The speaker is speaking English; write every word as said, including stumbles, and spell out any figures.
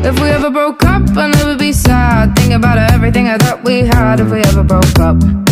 If we ever broke up, I'd never be sad. Think about everything I thought we had. If we ever broke up.